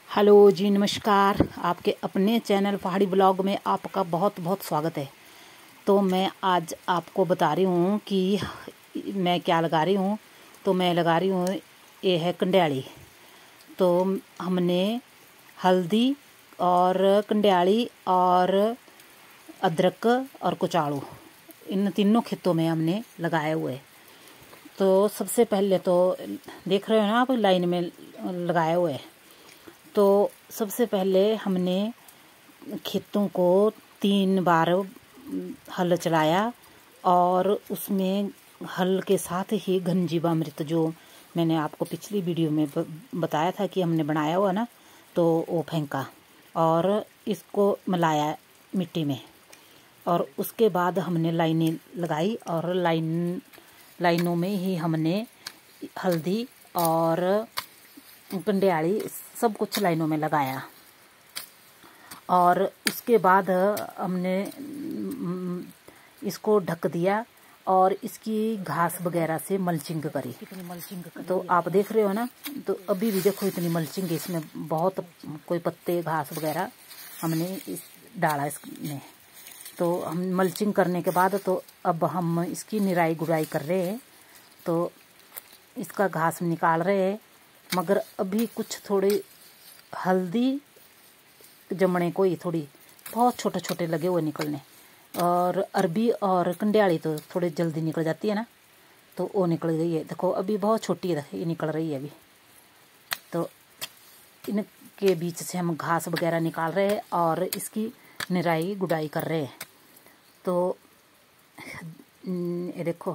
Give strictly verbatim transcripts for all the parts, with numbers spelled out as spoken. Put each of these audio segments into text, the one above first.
Hello जी, नमस्कार। आपके अपने चैनल पहाड़ी ब्लॉग में आपका बहुत बहुत स्वागत है। तो मैं आज आपको बता रही हूँ कि मैं क्या लगा रही हूँ। तो मैं लगा रही हूँ, ये है कंडयाली। तो हमने हल्दी और कंडयाली और अदरक और कुचालू, इन तीनों खेतों में हमने लगाए हुए। तो सबसे पहले तो देख रहे हो ना आप, लाइन में लगाए हुए। तो सबसे पहले हमने खेतों को तीन बार हल चलाया और उसमें हल के साथ ही घनजीवामृत, जो मैंने आपको पिछली वीडियो में बताया था कि हमने बनाया हुआ ना, तो वो फेंका और इसको मिलाया मिट्टी में। और उसके बाद हमने लाइनें लगाई और लाइन लाइनों में ही हमने हल्दी और कंडयाली सब कुछ लाइनों में लगाया। और उसके बाद हमने इसको ढक दिया और इसकी घास वगैरह से मल्चिंग करी। इतनी मल्चिंग करी तो आप देख रहे हो ना। तो अभी भी देखो इतनी मल्चिंग, इसमें बहुत कोई पत्ते घास वगैरह हमने इस डाला इसमें। तो हम मल्चिंग करने के बाद तो अब हम इसकी निराई गुड़ाई कर रहे हैं। तो इसका घास निकाल रहे हैं, मगर अभी कुछ थोड़ी हल्दी जमने को ही थोड़ी बहुत छोटे छोटे लगे हुए निकलने। और अरबी और कंडयाली तो थोड़ी जल्दी निकल जाती है ना, तो वो निकल गई है। देखो अभी बहुत छोटी है, ये निकल रही है अभी। तो इनके बीच से हम घास वगैरह निकाल रहे हैं और इसकी निराई गुड़ाई कर रहे हैं। तो ये देखो,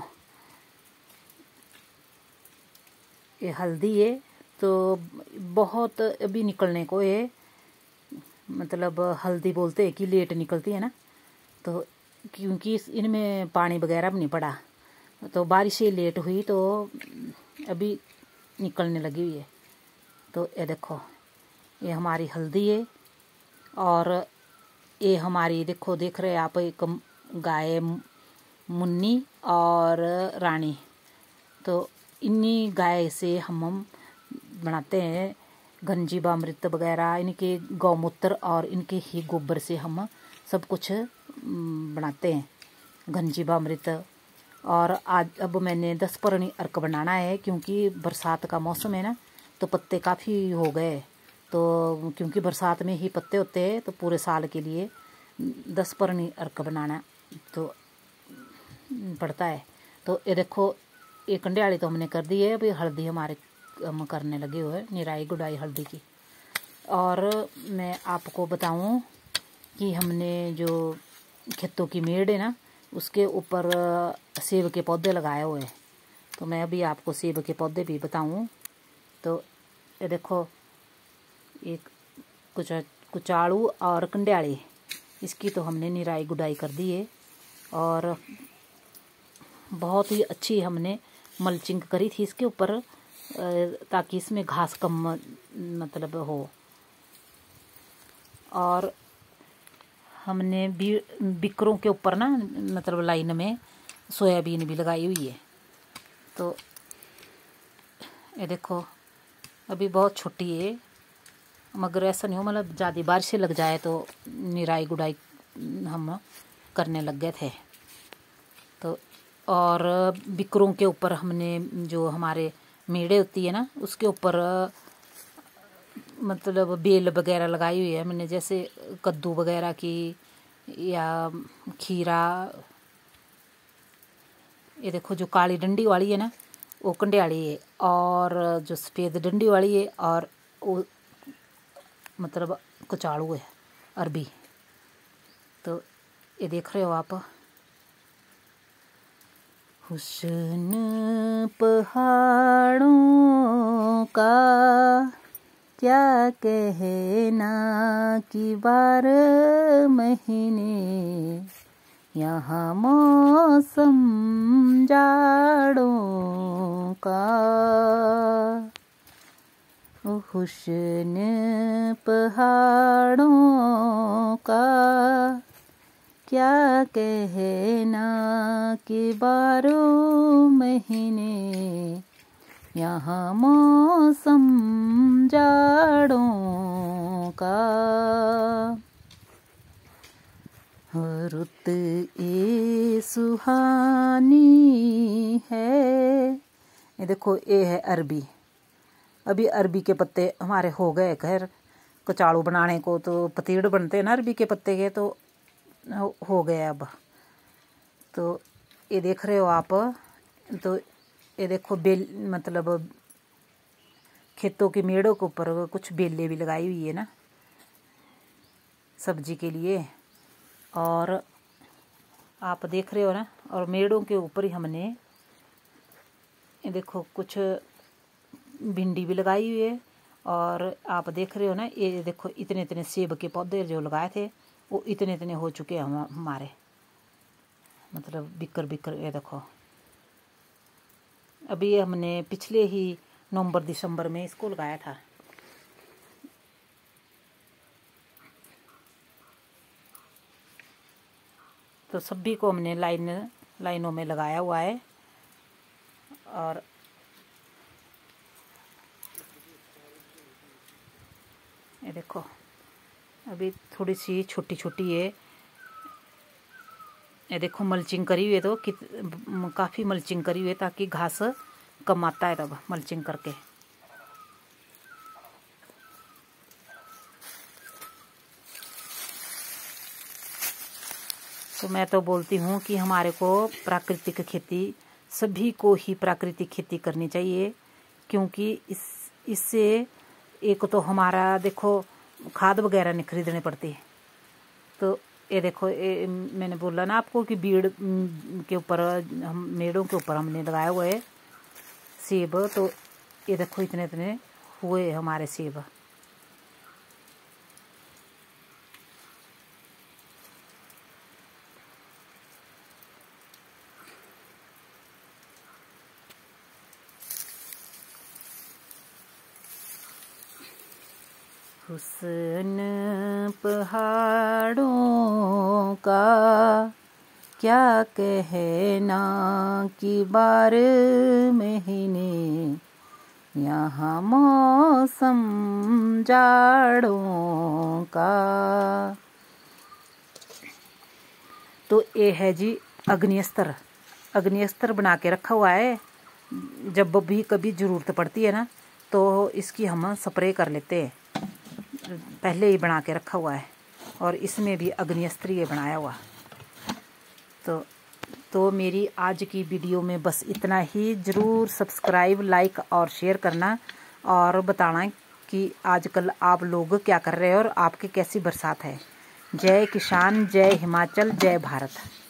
ये हल्दी है तो बहुत अभी निकलने को है। मतलब हल्दी बोलते हैं कि लेट निकलती है ना, तो क्योंकि इनमें पानी वगैरह भी नहीं पड़ा, तो बारिशें लेट हुई तो अभी निकलने लगी हुई है। तो ये देखो, ये हमारी हल्दी है और ये हमारी, देखो देख रहे हैं आप, एक गाय मुन्नी और रानी। तो इन्हीं गाय से हम बनाते हैं घनजीवामृत वगैरह। इनके गौमूत्र और इनके ही गोबर से हम सब कुछ बनाते हैं घनजीवामृत। और आज अब मैंने दस परणी अर्क बनाना है, क्योंकि बरसात का मौसम है ना, तो पत्ते काफ़ी हो गए। तो क्योंकि बरसात में ही पत्ते होते हैं, तो पूरे साल के लिए दस परणी अर्क बनाना तो पड़ता है। तो ये देखो, ये कंडयाली तो हमने कर दी है। अभी हल्दी हमारे हम करने लगे हुए हैं, निराई गुड़ाई हल्दी की। और मैं आपको बताऊं कि हमने जो खेतों की मेड़ है ना, उसके ऊपर सेब के पौधे लगाए हुए हैं। तो मैं अभी आपको सेब के पौधे भी बताऊं। तो ये देखो, एक कुछ कुचालू और कंडयाली, इसकी तो हमने निराई गुड़ाई कर दी है। और बहुत ही अच्छी हमने मल्चिंग करी थी इसके ऊपर, ताकि इसमें घास कम मतलब हो। और हमने भी बिक्रों के ऊपर ना, मतलब लाइन में सोयाबीन भी लगाई हुई है। तो ये देखो, अभी बहुत छोटी है, मगर ऐसा नहीं हो मतलब ज़्यादा बारिश से लग जाए तो निराई गुड़ाई हम करने लग गए थे। तो और बिक्रों के ऊपर हमने जो हमारे मेड़े होती है ना, उसके ऊपर मतलब बेल वगैरह लगाई हुई है मैंने, जैसे कद्दू वगैरह की या खीरा। ये देखो, जो काली डंडी वाली है ना, वो कंडयाली है, और जो सफ़ेद डंडी वाली है और वो मतलब कुचालू है, अरबी। तो ये देख रहे हो आप। हुस्न पहाड़ों का क्या कहना कि बारह महीने यहाँ मौसम जाड़ों का। हुस्न पहाड़ों का क्या कहना कि बारह महीने यहाँ मौसम जाड़ों का, रुत ए सुहानी है। ये देखो, ये है अरबी। अभी अरबी के पत्ते हमारे हो गए घर कचाड़ू बनाने को, तो पतीड़ बनते हैं ना अरबी के पत्ते के, तो हो गया अब। तो ये देख रहे हो आप, तो ये देखो बेल, मतलब खेतों के मेड़ों के ऊपर कुछ बेलें भी लगाई हुई है ना सब्जी के लिए। और आप देख रहे हो ना, और मेड़ों के ऊपर ही हमने ये देखो कुछ भिंडी भी लगाई हुई है। और आप देख रहे हो ना, ये देखो इतने इतने सेब के पौधे जो लगाए थे वो इतने इतने हो चुके हैं हम हमारे, मतलब बिक्कर बिक्कर। ये देखो, अभी हमने पिछले ही नवंबर दिसंबर में इसको लगाया था। तो सभी को हमने लाइन लाइनों में लगाया हुआ है। और ये देखो अभी थोड़ी सी छोटी छोटी है। ये देखो मल्चिंग करी हुई है, तो कित काफ़ी मल्चिंग करी हुई है ताकि घास कम आता है तब मल्चिंग करके। तो मैं तो बोलती हूँ कि हमारे को प्राकृतिक खेती, सभी को ही प्राकृतिक खेती करनी चाहिए, क्योंकि इस इससे एक तो हमारा देखो खाद वगैरह नहीं खरीदने पड़ती। तो ये देखो, ये मैंने बोला ना आपको कि बीड़ के ऊपर, हम मेड़ों के ऊपर हमने लगाया हुआ है सेब। तो ये देखो इतने इतने हुए हमारे सेब। हुस्न पहाड़ों का क्या कहना कि बार महीने, यहाँ मौसम जाड़ों का। तो ये है जी अग्निस्तर। अग्निस्तर बना के रखा हुआ है, जब भी कभी ज़रूरत पड़ती है ना तो इसकी हम स्प्रे कर लेते हैं। पहले ही बना के रखा हुआ है, और इसमें भी अग्निस्त्र ये बनाया हुआ। तो तो मेरी आज की वीडियो में बस इतना ही। ज़रूर सब्सक्राइब, लाइक और शेयर करना, और बताना कि आजकल आप लोग क्या कर रहे हो और आपके कैसी बरसात है। जय किसान, जय हिमाचल, जय भारत।